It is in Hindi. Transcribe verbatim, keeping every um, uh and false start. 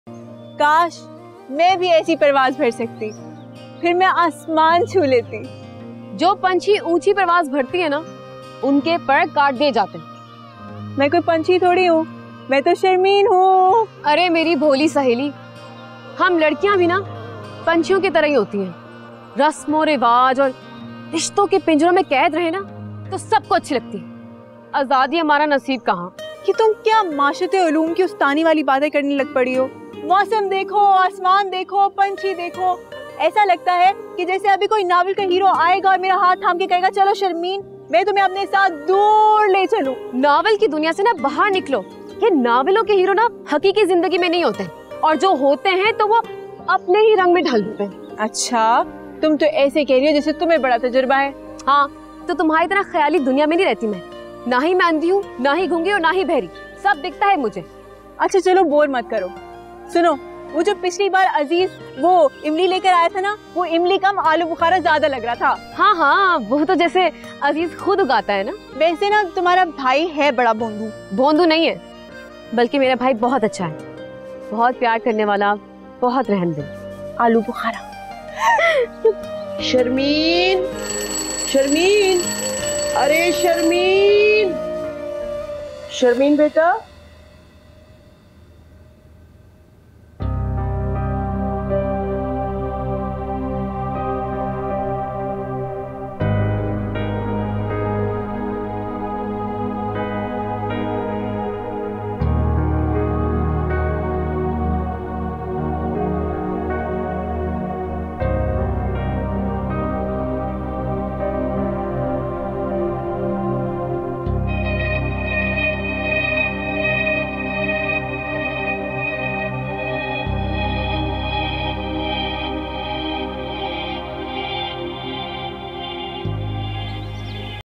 काश मैं भी ऐसी परवाज भर सकती, फिर मैं आसमान छू लेती। जो पंछी ऊंची परवाज भरती है ना, उनके पर काट दिए जाते हैं। मैं कोई पंछी थोड़ी हूँ, मैं तो शर्मीन हूँ। अरे मेरी भोली सहेली, हम लड़कियां भी ना पंछियों की तरह ही होती हैं। रस्मों रिवाज और रिश्तों के पिंजरों में कैद रहे ना तो सबको अच्छी लगती है। आजादी हमारा नसीब कहाँ। कि तुम क्या माशरते उलूम की उस्तानी वाली बातें करने लग पड़ी हो। मौसम देखो, आसमान देखो, पंछी देखो, ऐसा लगता है कि जैसे अभी कोई नावल का हीरो आएगा और मेरा हाथ थाम के कहेगा चलो शर्मीन, मैं तुम्हें अपने साथ दूर ले चलूं। नावल की दुनिया से ना बाहर निकलो। ये नावलों के हीरो ना हकीकी जिंदगी में नहीं होते, और जो होते हैं तो वो अपने ही रंग में ढल देते हैं। अच्छा, तुम तो ऐसे कह रही हो जैसे तुम्हें बड़ा तजुर्बा है। हाँ, तो तुम्हारी तरह ख्याली दुनिया में नहीं रहती मैं। ना ही मैं अंधी हूँ, ना ही गूंगी और ना ही बहरी, सब दिखता है मुझे। अच्छा चलो बोर मत करो। सुनो, वो जो पिछली बार अजीज वो इमली लेकर आया था ना, वो इमली कम आलू बुखारा ज्यादा लग रहा था। हाँ हाँ, वो तो जैसे अजीज खुद उगाता है ना। वैसे ना तुम्हारा भाई है बड़ा भोंदू। भोंदू नहीं है, बल्कि मेरा भाई बहुत अच्छा है, बहुत प्यार करने वाला, बहुत रहमदिल। आलू बुखारा। शर्मीन, शर्मीन, अरे शर्मीन, शर्मीन बेटा।